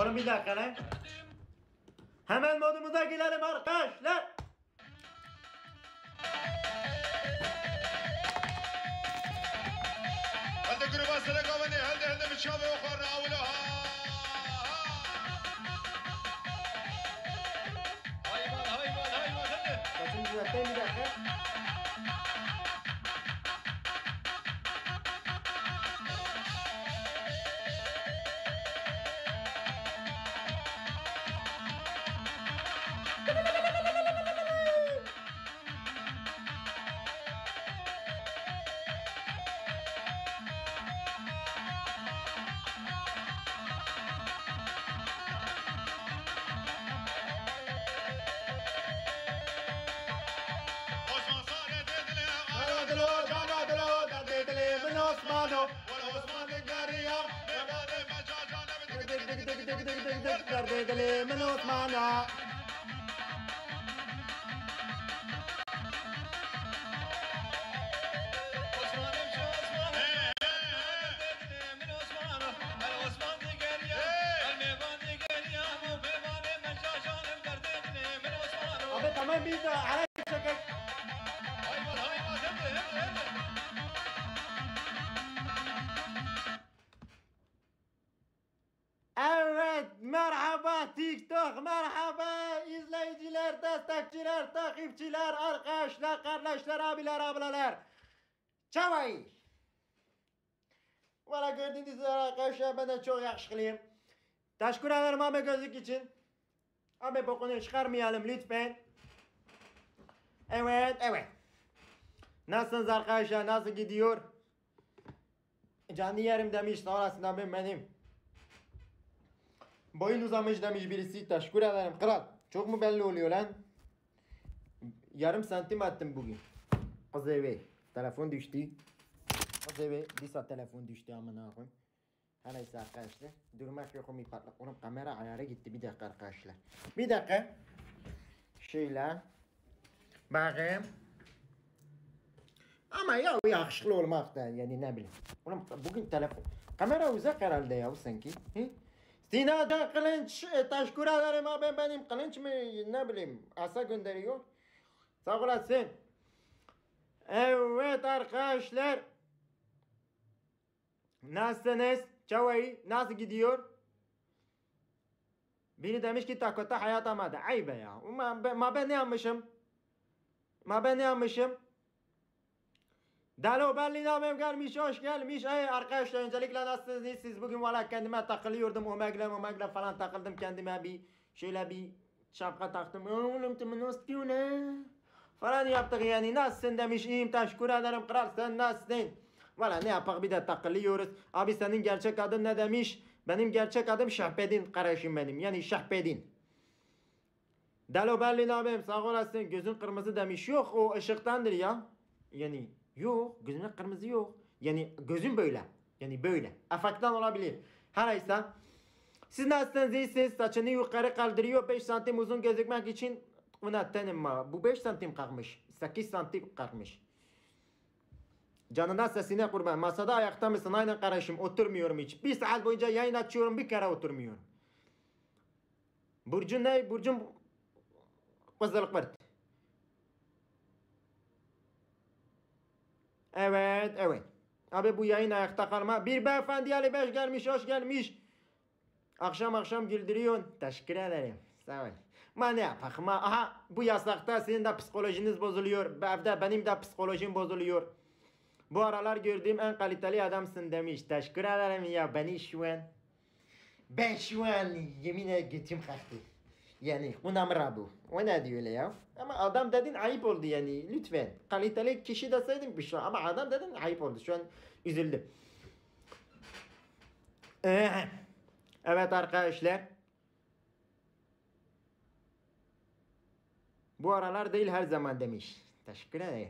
Oğlum bir dakika lan. Hemen modumuza girelim arkadaşlar. هل تقرب أسرق وني هل هل مشابه وخرنا أولها هاي Kaçıncı düzelteyim bir dakika. Osmano والعثمان القرية من عثمانة أبي تمام بيزا على شكل Evet, merhaba TikTok, merhaba izleyiciler, destekçiler, takipçiler, arkadaşlar, kardeşler, abiler, ablalar. Çavay. Valla gördüğünüz üzere arkadaşlar ben de çok yakışıklıyım. Teşekkür ederim abi gözlük için. Abi bokunu çıkarmayalım lütfen. Evet. Nasılsınız arkadaşlar, nasıl gidiyor? Canlı yerim demiş, sonrasında abim benim. Boyun uzamış demiş birisi. Teşekkür ederim kral. Çok mu belli oluyor lan? Yarım santim attım bugün. Kız eve. Telefon düştü. Kız eve. Bir saat telefon düştü amına koyayım. Her neyse arkadaşlar. Durmak yok mu patlak. Onun kamera ayarı gitti. Bir dakika arkadaşlar. Bir dakika. Şöyle. Bakayım. Ama ya yakışıklı olmak da yani ne bileyim. Oğlum bugün telefon. Kamera uzak herhalde ya sanki. He? Sina'dan kılınç, teşekkür ederim abi benim kılınç mı ne bileyim asa gönderiyor. Sağ olasın. Evet arkadaşlar. Nasılsınız? Çavayı nasıl gidiyor? Biri demiş ki takota hayat amadı. Ay be ya. Ma ben ne yapmışım? Dalo Berlin abim gelmiş, hoş gelmiş. Arkadaşlar öncelikle nasılsınız? Siz bugün valla kendime takılıyordum. Omegla falan takıldım kendime şöyle bir şapka taktım. Oğlum nasıl diyor ne? Falan yaptık yani. Nasılsın demiş. İyiyim teşekkür ederim kral, sen nasılsın? Valla ne yapak bir de takılıyoruz. Abi senin gerçek adın ne demiş? Benim gerçek adım Şahbedin kardeşim benim. Yani Şahbedin. Dalo Berlin abim sağ olasın. Gözün kırmızı demiş. Yok o ışıktandır ya. Yani yok gözümde kırmızı yok. Yani gözüm böyle. Yani böyle. Afaktan olabilir. Her neyse. Siz nasılsınız iyisiniz? Saçını yukarı kaldırıyor. 5 santim uzun gözükmek için. Ona tanıma. Bu 5 santim kalkmış. 8 santim kalkmış. Canına sesine kurban. Masada ayakta mısın? Aynen kardeşim. Oturmuyorum hiç. Bir saat boyunca yayın açıyorum. Bir kere oturmuyorum. Burcun ne? Burcun Kızılık var. Evet. Abi bu yayın ayakta kalma. Bir beyefendi Ali 5 gelmiş, hoş gelmiş. Akşam güldürüyorsun. Teşekkür ederim. Sağ ol. Ma ne yapak? Aha bu yasakta sizin de psikolojiniz bozuluyor. Evde benim de psikolojim bozuluyor. Bu aralar gördüğüm en kaliteli adamsın demiş. Teşekkür ederim ya ben şu an yemin ederim kalktı. Yani unamra bu. O ne diyor öyle ya? Ama adam dedin ayıp oldu yani lütfen. Kaliteli kişi deseydin bir şey ama adam dedin ayıp oldu. Şu an üzüldüm. Evet arkadaşlar. Bu aralar değil her zaman demiş. Teşekkür ederim.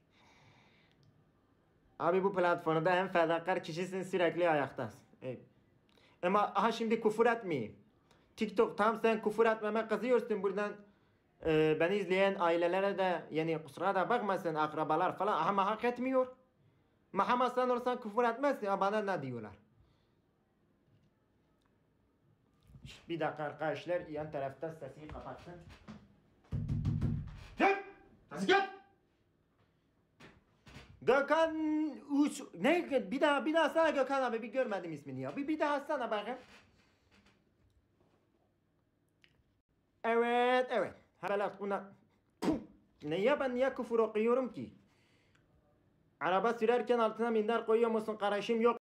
Abi bu platformda hem fedakar kişisin sürekli ayaktasın. Evet. Ama aha şimdi küfür etmeyeyim. TikTok tam sen küfür etmeme kızıyorsun buradan. Beni izleyen ailelere de yani kusura da bakmasın akrabalar falan ama hak etmiyor. Ama sen olsan küfür etmezsin. Bana ne diyorlar? Bir dakika arkadaşlar, yan tarafta sesini kapatsın. Gel! Sesi gel! Gökhan Uç... Ne? Bir daha sana Gökhan abi, bir görmedim ismini ya. Bir daha sana bakayım. Evet. Habelat buna... Niye küfür okuyorum ki? Araba sürerken altına minder koyuyor musun kardeşim? Yok.